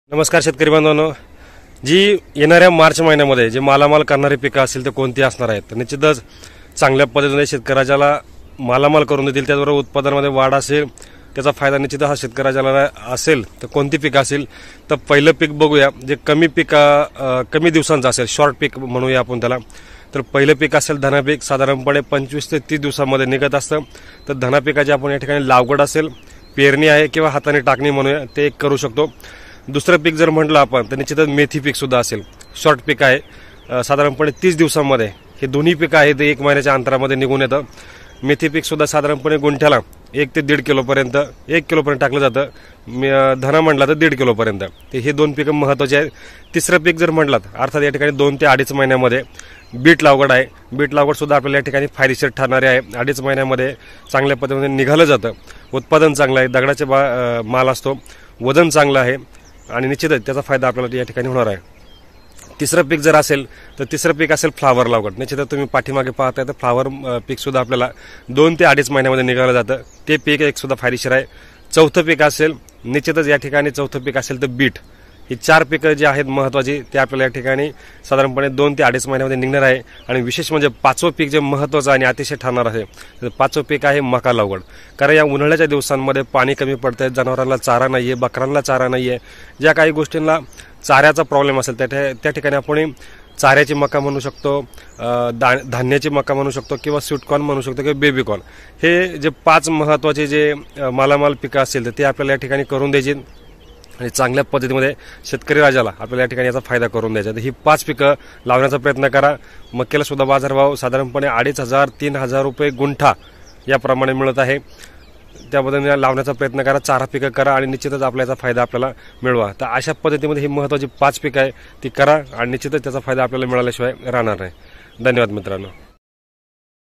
नमस्कार शेतकरी बांधवांनो, जी येणाऱ्या मार्च महिन्यामध्ये जे मालामाल करणारी पिकं असतील ते कोणती असणार आहेत तर निश्चितच चांगल्या पद्धतीने शेतकऱ्याला मालामाल करून देतील। त्याचबरोबर उत्पादनामध्ये वाढ असेल, त्याचा फायदा निश्चित हा शेतकऱ्याला असेल। तर कोणती पिकं असेल तर पहिलं पीक बघूया, जे कमी दिवसांचं असेल, शॉर्ट पीक म्हणूया आपण त्याला। तर पहिलं पीक असेल धना पीक, साधारणपणे 25 ते 30 दिवसांमध्ये निघत असतं। तर धना पिकाची आपण या ठिकाणी लागवड असेल, पेरणी आहे किंवा हाताने टाकणी म्हणूया ते एक करू शकतो। दुसरं पीक जर म्हटलं आपण तर निश्चितच मेथी पीक सुद्धा असेल, शॉर्ट पीक आहे, साधारणपणे 30 दिवसांमध्ये हे दोन्ही पिकं आहेत ते 1 महिन्याच्या अंतरामध्ये निघून येतं। मेथी पीक सुद्धा साधारणपणे गुंठ्याला 1 ते 1.5 किलोपर्यंत 1 किलोपर्यंत टाकलं जातं। धना म्हटलं तर 1.5 किलोपर्यंत। हे दोन पिकं महत्त्वाचे आहेत। तिसरं पीक जर म्हटलं अर्थात या ठिकाणी 2 ते 2.5 महिन्यामध्ये बीट लागवड आहे। बीट लागवड सुद्धा आपल्याला या ठिकाणी फायदेशीर ठरणारे आहे। 2.5 महिन्यामध्ये चांगल्या पद्धतीने निघालं जातं, उत्पादन चांगलं आहे, दगडाचे माल असतो, वजन चांगलं आहे आणि निश्चितच त्याचा फायदा आपल्याला या ठिकाणी होणार आहे। तिसरं पीक जर असेल तर तिसरं पीक असेल फ्लावर लागवड। निश्चितच तुम्ही पाठीमागे पाहताय तर फ्लावर पीक सुद्धा आपल्याला 2 ते 2.5 महिन्यामध्ये निघालं जातं, ते पीक एक सुद्धा फायदेशीर आहे। चौथं पीक असेल निश्चितच या ठिकाणी चौथं पीक असेल तर बीट। ही 4 पिकं जी आहेत महत्त्वाची ते आपल्याला या ठिकाणी साधारणपणे 2 ते 2.5 महिन्यामध्ये निघणार आहे। आणि विशेष म्हणजे 5वं पीक जे महत्त्वाचं आणि अतिशय ठरणार आहे तर 5वं पीक आहे मका लागवड। कारण या उन्हाळ्याच्या दिवसांमध्ये पाणी कमी पडतंय, जनावरांना चारा नाहीये, बकरांना चारा नाहीये, ज्या काही गोष्टींना चाऱ्याचा प्रॉब्लेम असेल त्या ठिकाणी आपण चाऱ्याची मका म्हणू शकतो, धान्याची मका म्हणू शकतो किंवा स्वीटकॉर्न म्हणू शकतो किंवा बेबीकॉर्न। हे जे 5 महत्त्वाचे जे मालामाल पिकं असतील तर ते आपल्याला या ठिकाणी करून द्यायची आणि चांगल्या पद्धतीमध्ये शेतकरी राजाला आपल्याला या ठिकाणी याचा फायदा करून द्यायचा। तर ही 5 पिकं लावण्याचा प्रयत्न करा। मक्याला सुद्धा बाजारभाव साधारणपणे 2,500-3,000 रुपये गुंठा याप्रमाणे मिळत आहे। त्या पद्धतीने लावण्याचा प्रयत्न करा, चारा पिकं करा आणि निश्चितच आपल्याचा फायदा आपल्याला मिळवा। तर अशा पद्धतीमध्ये ही महत्त्वाची 5 पिकं आहे ती करा आणि निश्चितच त्याचा फायदा आपल्याला मिळाल्याशिवाय राहणार नाही। धन्यवाद मित्रांनो।